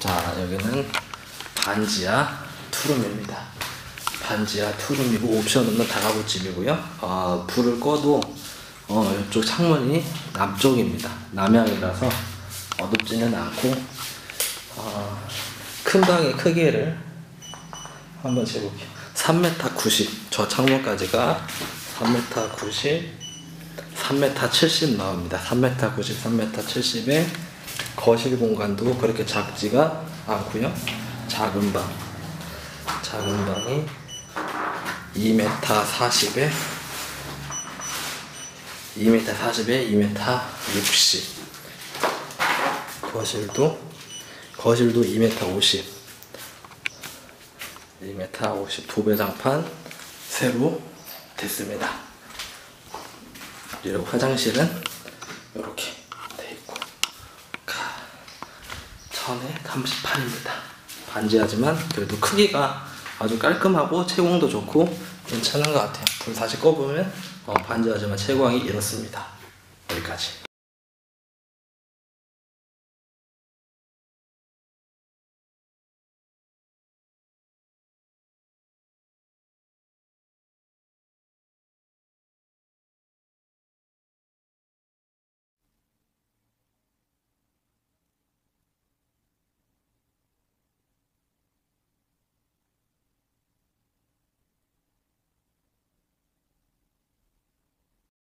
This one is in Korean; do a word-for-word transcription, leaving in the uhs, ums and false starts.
자, 여기는 반지하 투룸입니다. 반지하 투룸이고 옵션 없는 다가구집이고요. 어, 불을 꺼도 어, 이쪽 창문이 남쪽입니다. 남향이라서 어둡지는 않고 어, 큰 방의 크기를 한번 재볼게요. 삼 미터 구십, 저 창문까지가 삼 미터 구십, 삼 미터 칠십 나옵니다. 삼 미터 구십, 삼 미터 칠십에 거실 공간도 그렇게 작지가 않고요. 작은 방, 작은 방이 이 미터 사십에 이 미터 사십에 이 미터 육십, 거실도 거실도 이 미터 오십, 이 미터 오십 두 배장판 새로 됐습니다. 그리고 화장실은 이렇게 돼 있고 천에 삼십팔입니다. 반지하지만 그래도 크기가 아주 깔끔하고 채광도 좋고 괜찮은 것 같아요. 불 다시 꺼보면 어, 반지하지만 채광이 이렇습니다. 여기까지.